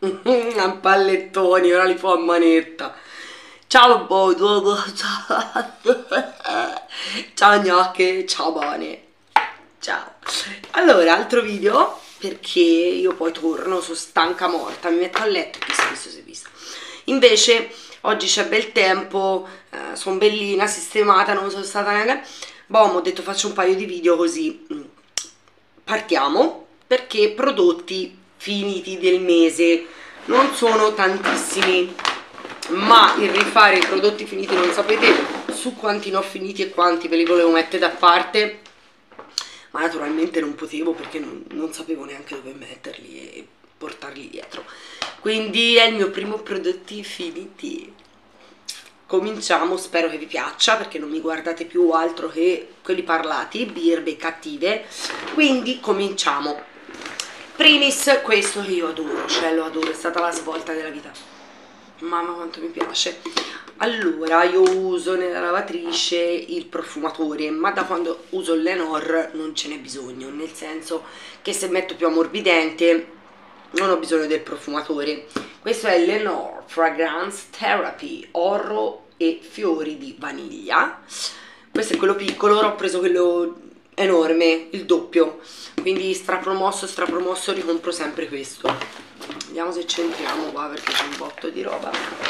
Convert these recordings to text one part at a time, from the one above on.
A pallettoni, ora li fa a manetta. Ciao Bodo, ciao gnocche, ciao Bone, ciao. Allora, altro video, perché io poi torno, sono stanca morta, mi metto a letto, chi si è visto. Invece, oggi c'è bel tempo, sono bellina, sistemata, non sono stata neanche... Boh, ho detto faccio un paio di video così partiamo, perché prodotti finiti del mese non sono tantissimi, ma il rifare i prodotti finiti non sapete su quanti ne ho finiti e quanti ve li volevo mettere da parte, ma naturalmente non potevo perché non sapevo neanche dove metterli e portarli dietro, quindi è il mio primo prodotti finiti. Cominciamo, spero che vi piaccia perché non mi guardate più altro che quelli parlati, birbe cattive, quindi cominciamo. Primis, questo che io adoro, cioè lo adoro, è stata la svolta della vita, mamma quanto mi piace. Allora, io uso nella lavatrice il profumatore, ma da quando uso il Lenor non ce n'è bisogno, nel senso che se metto più ammorbidente non ho bisogno del profumatore. Questo è Lenor Fragrance Therapy Oro e fiori di vaniglia. Questo è quello piccolo, ora ho preso quello enorme, il doppio, quindi strapromosso, ricompro sempre questo. Vediamo se c'entriamo qua perché c'è un botto di roba.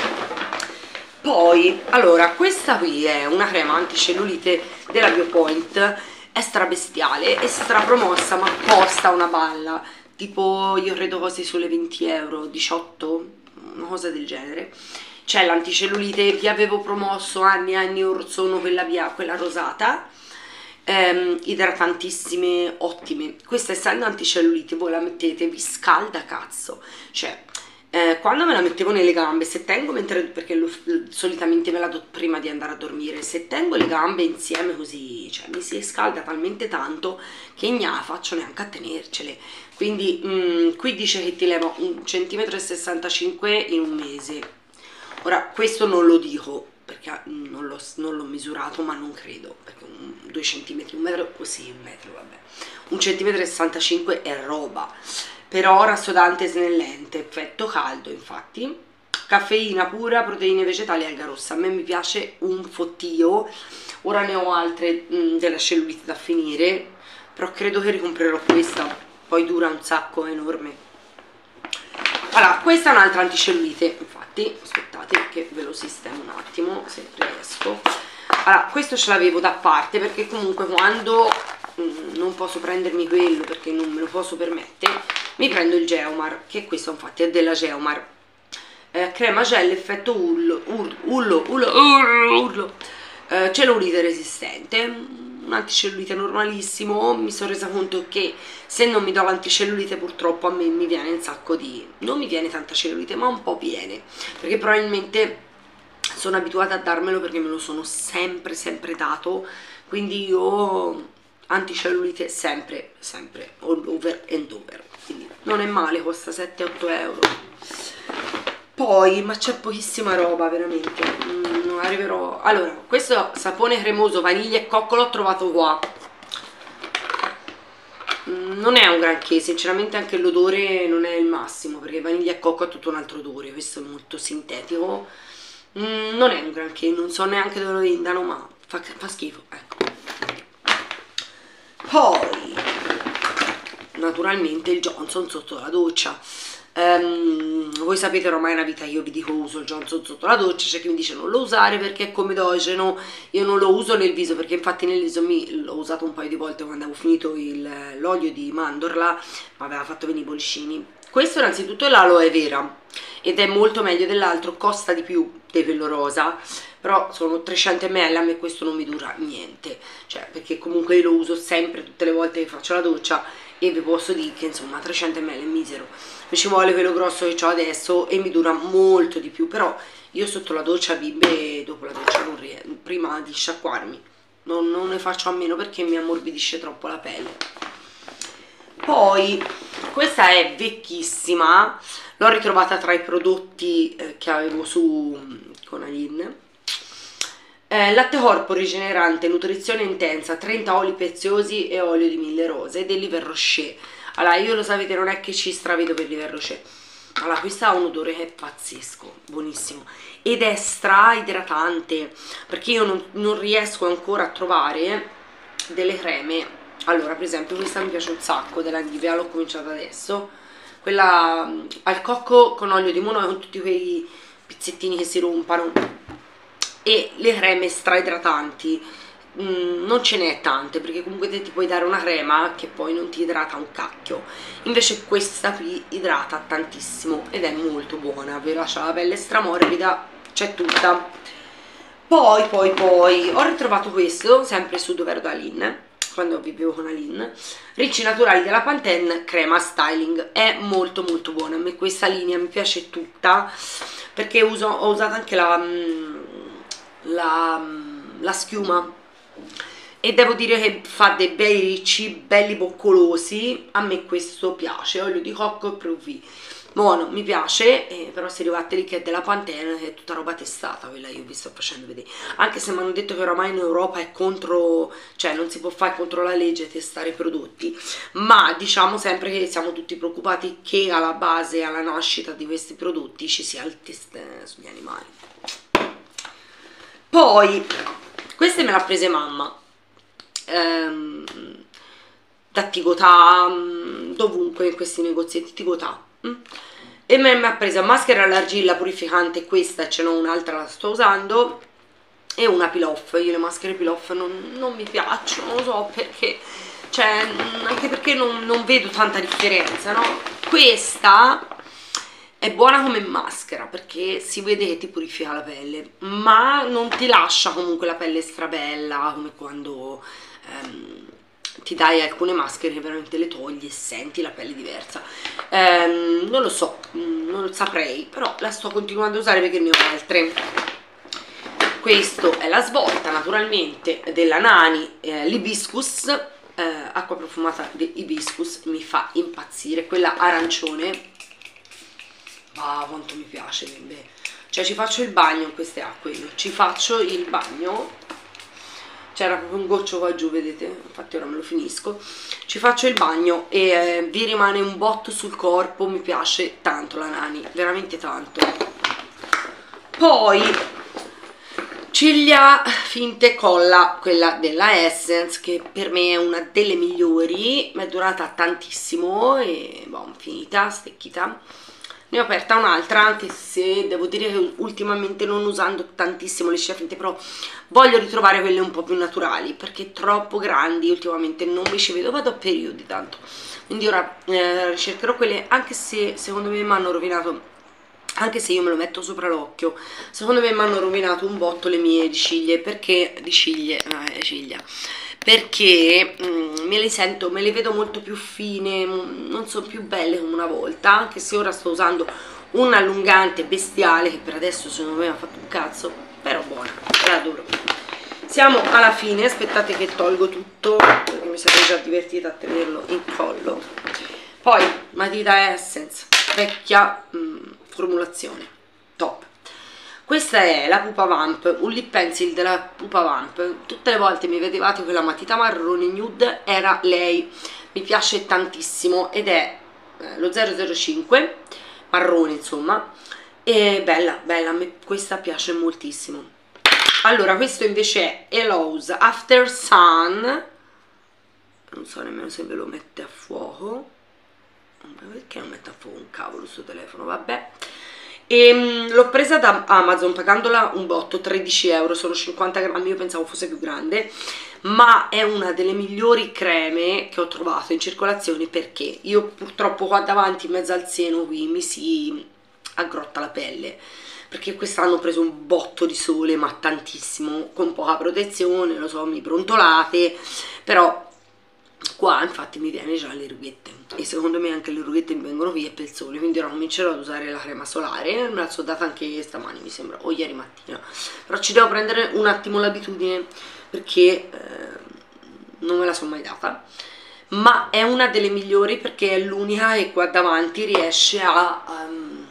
Poi, allora, questa qui è una crema anticellulite della Biopoint, è strabestiale, è strapromossa, ma costa una balla, tipo io credo costi sulle 20 euro, 18, una cosa del genere. C'è l'anticellulite, vi avevo promosso anni e anni or sono quella rosata, idratantissime, ottime. Questa essendo anticellulite voi la mettete, vi scalda cazzo, cioè quando me la mettevo nelle gambe, se tengo perché solitamente me la do prima di andare a dormire, se tengo le gambe insieme così, cioè mi si scalda talmente tanto che non la faccio neanche a tenercele. Quindi qui dice che ti leva 1,65 cm in un mese. Ora questo non lo dico perché non l'ho misurato, ma non credo, perché 2 cm, un metro, così un metro, vabbè, 1,65 cm è roba. Però rassodante snellente, effetto caldo, infatti, caffeina pura, proteine vegetali e alga rossa. A me mi piace un fottio. Ora ne ho altre della cellulite da finire, però credo che ricomprerò questa, poi dura un sacco, è enorme. Allora, questa è un'altra anticellulite, infatti, aspettate che ve lo sistemo un attimo, se riesco. Allora, questo ce l'avevo da parte, perché comunque quando non posso prendermi quello, perché non me lo posso permettere, mi prendo il Geomar, che questo infatti è della Geomar. Crema gel effetto cellulite resistente, un anticellulite normalissimo. Mi sono resa conto che se non mi do l'anticellulite purtroppo a me mi viene un sacco di... non mi viene tanta cellulite, ma un po' viene, perché probabilmente sono abituata a darmelo perché me lo sono sempre dato, quindi io anticellulite sempre all over and over, quindi non è male, costa 7-8 euro. Poi, ma c'è pochissima roba veramente, non arriverò. Allora, questo sapone cremoso vaniglia e cocco l'ho trovato qua, non è un granché, sinceramente anche l'odore non è il massimo, perché vaniglia e cocco ha tutto un altro odore, questo è molto sintetico, non è un granché, non so neanche dove lo vendano, ma fa schifo, ecco. Poi naturalmente il Johnson sotto la doccia. Voi sapete ormai è una vita che io vi dico uso il Johnson sotto la doccia, c'è chi mi dice non lo usare perché è comedogeno, io non lo uso nel viso perché infatti nel viso l'ho usato un paio di volte quando avevo finito l'olio di mandorla, ma aveva fatto venire i bollicini. Questo innanzitutto è l'aloe vera ed è molto meglio dell'altro, costa di più di quello rosa, però sono 300 ml, a me questo non mi dura niente, cioè perché comunque io lo uso sempre tutte le volte che faccio la doccia e vi posso dire che insomma 300 ml è misero, mi ci vuole quello grosso che ho adesso e mi dura molto di più, però io sotto la doccia bimbe, dopo la doccia non prima di sciacquarmi non ne faccio a meno perché mi ammorbidisce troppo la pelle. Poi questa è vecchissima, l'ho ritrovata tra i prodotti che avevo su Conaline. Latte corpo rigenerante, nutrizione intensa, 30 oli preziosi e olio di mille rose dell'Yves Rocher. Allora, io lo sapete, non è che ci stravedo per l'Yves Rocher, Allora, questa ha un odore che è pazzesco, buonissimo, ed è stra idratante, perché io non riesco ancora a trovare delle creme. Allora, per esempio, questa mi piace un sacco, della Nivea, l'ho cominciata adesso, quella al cocco con olio di mono, con tutti quei pizzettini che si rompano, e le creme stra idratanti. Non ce n'è tante, perché comunque te ti puoi dare una crema che poi non ti idrata un cacchio, invece questa qui idrata tantissimo ed è molto buona, vi lascia la pelle stramorbida, c'è tutta. Poi ho ritrovato questo, sempre su Dove ero da Aline, quando vivevo con Aline, Ricci Naturali della Pantene crema styling, è molto molto buona, a me questa linea mi piace tutta, perché ho usato anche la schiuma, e devo dire che fa dei bei ricci, belli boccolosi. A me questo piace, olio di cocco e Pro-V, buono, mi piace, però se arrivate lì che è della Pantene, che è tutta roba testata, quella io vi sto facendo vedere, anche se mi hanno detto che oramai in Europa è contro, cioè non si può fare contro la legge testare i prodotti, ma diciamo sempre che siamo tutti preoccupati che alla base, alla nascita di questi prodotti ci sia il test sugli animali. Poi queste me l'ha prese mamma, da Tigotà, dovunque in questi negozietti Tigotà, e mi ha presa maschera all'argilla purificante, questa ce n'ho un'altra, la sto usando, e una peel off. Io le maschere peel off non mi piacciono, non lo so perché, cioè anche perché non vedo tanta differenza, no? Questa è buona come maschera perché si vede che ti purifica la pelle, ma non ti lascia comunque la pelle strabella come quando ti dai alcune maschere che veramente le togli e senti la pelle diversa. Non lo so, non lo saprei, però la sto continuando a usare perché ne ho altre. Questo è la svolta naturalmente della Nani, l'Hibiscus, acqua profumata di Hibiscus, mi fa impazzire, quella arancione. Ah, quanto mi piace, beh. Cioè ci faccio il bagno in queste acque, io ci faccio il bagno, c'era proprio un goccio qua giù, vedete, infatti ora me lo finisco, ci faccio il bagno e vi rimane un botto sul corpo, mi piace tanto la Nani, veramente tanto. Poi ciglia finte colla, quella della Essence, che per me è una delle migliori, mi è durata tantissimo e boh, finita, stecchita. Ne ho aperta un'altra, anche se devo dire che ultimamente non usando tantissimo le ciglia finte, però voglio ritrovare quelle un po' più naturali, perché troppo grandi ultimamente non mi ci vedo, vado a periodi tanto, quindi ora ricercherò quelle, anche se secondo me mi hanno rovinato, anche se io me lo metto sopra l'occhio, secondo me mi hanno rovinato un botto le mie ciglia, perché perché me le vedo molto più fine, non sono più belle come una volta, anche se ora sto usando un allungante bestiale che per adesso secondo me mi ha fatto un cazzo, però buona, la adoro. Siamo alla fine, aspettate che tolgo tutto perché mi sarei già divertita a tenerlo in collo. Poi matita Essence, vecchia formulazione, top. Questa è la Pupa Vamp, un lip pencil della Pupa Vamp. Tutte le volte mi vedevate quella matita marrone nude, era lei, mi piace tantissimo ed è lo 005, marrone insomma, e bella, bella, a me questa piace moltissimo. Allora, questo invece è Eloise After Sun, non so nemmeno se ve lo mette a fuoco, perché non mette a fuoco un cavolo sto telefono, vabbè. E l'ho presa da Amazon pagandola un botto, 13 euro, sono 50 grammi, io pensavo fosse più grande, ma è una delle migliori creme che ho trovato in circolazione, perché io purtroppo qua davanti in mezzo al seno qui mi si aggrotta la pelle, perché quest'anno ho preso un botto di sole, ma tantissimo, con poca protezione, lo so, mi brontolate, però qua infatti mi viene già le rughette, e secondo me anche le rughette mi vengono via per il sole, quindi ora comincerò ad usare la crema solare. Me la sono data anche stamani mi sembra, o ieri mattina, però ci devo prendere un attimo l'abitudine perché non me la sono mai data, ma è una delle migliori perché è l'unica e qua davanti riesce a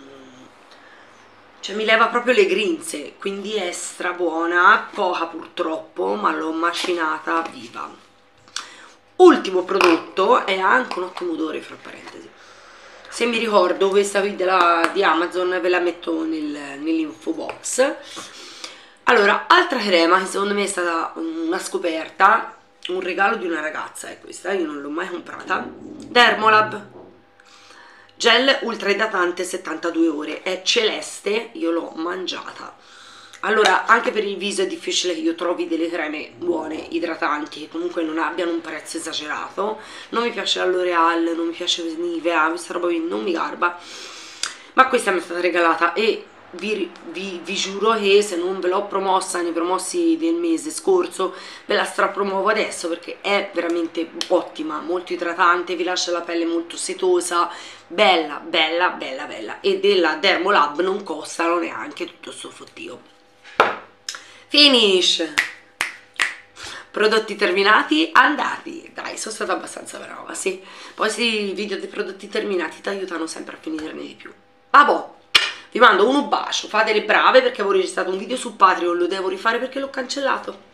cioè mi leva proprio le grinze, quindi è stra buona, poca purtroppo, ma l'ho macinata viva. Ultimo prodotto, è anche un ottimo odore fra parentesi, se mi ricordo questa qui di Amazon ve la metto nell'info box. Allora, altra crema che secondo me è stata una scoperta, un regalo di una ragazza, è questa, io non l'ho mai comprata, Dermolab gel ultra idratante 72 ore, è celeste, io l'ho mangiata. Allora, anche per il viso è difficile che io trovi delle creme buone, idratanti, che comunque non abbiano un prezzo esagerato. Non mi piace la L'Oreal, non mi piace Nivea, questa roba qui non mi garba, ma questa mi è stata regalata e vi giuro che se non ve l'ho promossa nei promossi del mese scorso, ve la strapromuovo adesso perché è veramente ottima, molto idratante, vi lascia la pelle molto setosa, bella, bella, bella, bella, e della Dermolab non costano neanche tutto sto fottio. Finish! Prodotti terminati, andati. Dai, sono stata abbastanza brava, sì. Poi sì, i video dei prodotti terminati ti aiutano sempre a finirne di più. Vabbè, vi mando un bacio, fate le brave perché avevo registrato un video su Patreon, lo devo rifare perché l'ho cancellato.